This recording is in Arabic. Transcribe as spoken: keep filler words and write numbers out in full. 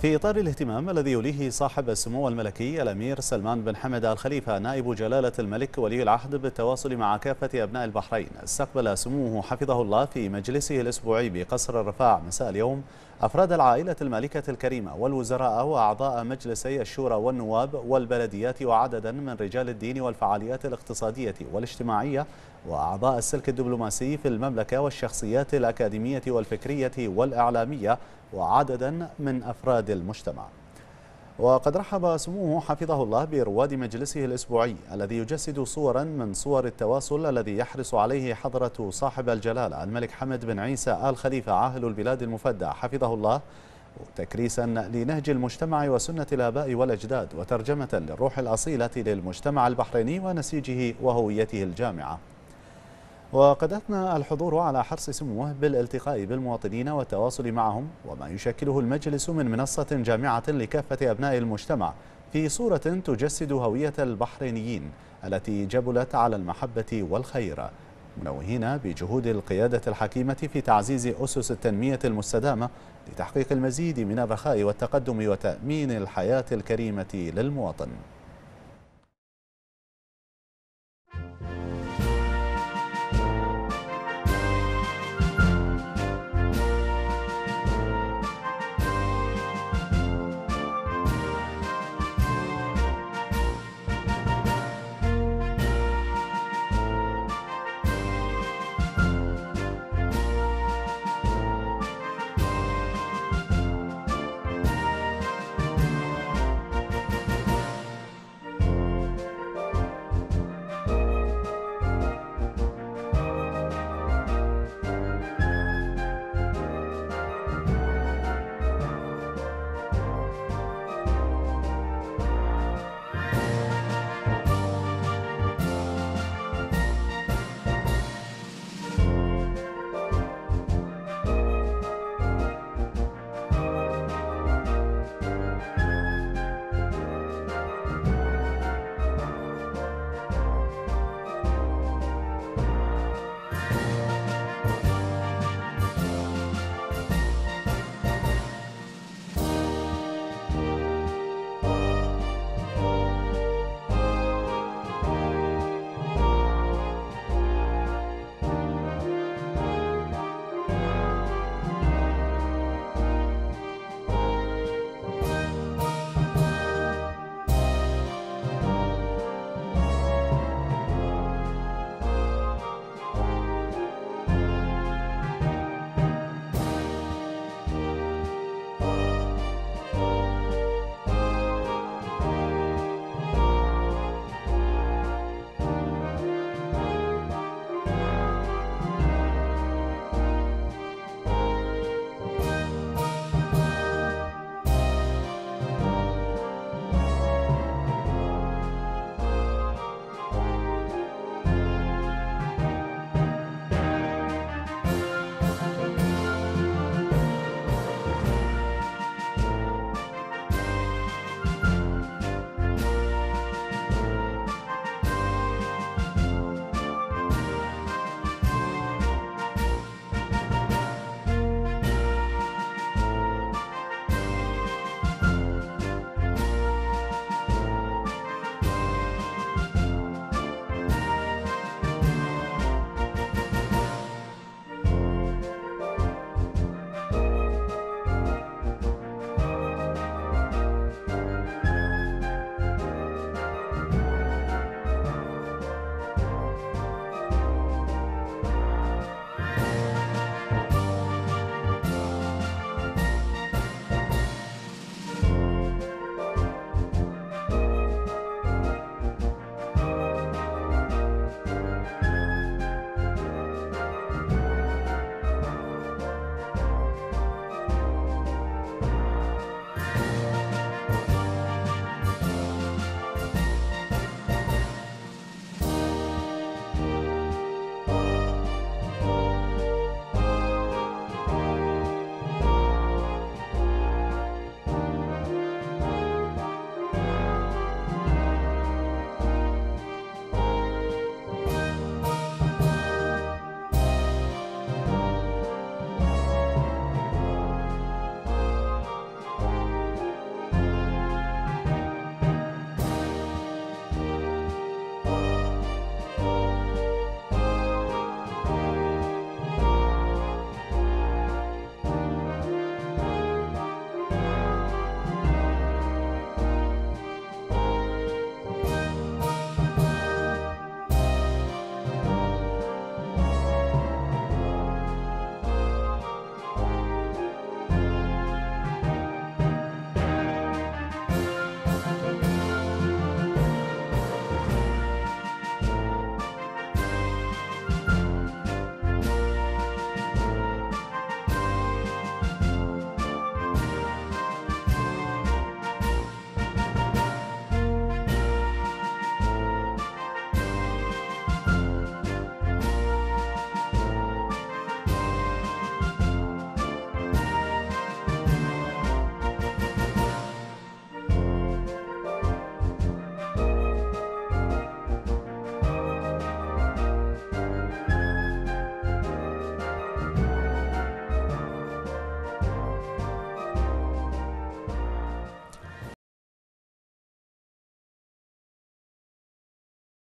في إطار الاهتمام الذي يوليه صاحب السمو الملكي الأمير سلمان بن حمد آل خليفة نائب جلالة الملك ولي العهد بالتواصل مع كافة أبناء البحرين، استقبل سموه حفظه الله في مجلسه الأسبوعي بقصر الرفاع مساء اليوم أفراد العائلة المالكة الكريمة والوزراء وأعضاء مجلسي الشورى والنواب والبلديات وعددا من رجال الدين والفعاليات الاقتصادية والاجتماعية وأعضاء السلك الدبلوماسي في المملكة والشخصيات الأكاديمية والفكرية والإعلامية وعددا من أفراد المجتمع. وقد رحب سموه حفظه الله برواد مجلسه الأسبوعي الذي يجسد صورا من صور التواصل الذي يحرص عليه حضرة صاحب الجلالة الملك حمد بن عيسى آل خليفة عاهل البلاد المفدى حفظه الله، تكريسا لنهج المجتمع وسنة الآباء والأجداد وترجمة للروح الأصيلة للمجتمع البحريني ونسيجه وهويته الجامعة. وقد أثنى الحضور على حرص سموه بالالتقاء بالمواطنين والتواصل معهم وما يشكله المجلس من منصة جامعة لكافة أبناء المجتمع في صورة تجسد هوية البحرينيين التي جبلت على المحبة والخير، منوهين بجهود القيادة الحكيمة في تعزيز أسس التنمية المستدامة لتحقيق المزيد من الرخاء والتقدم وتأمين الحياة الكريمة للمواطن.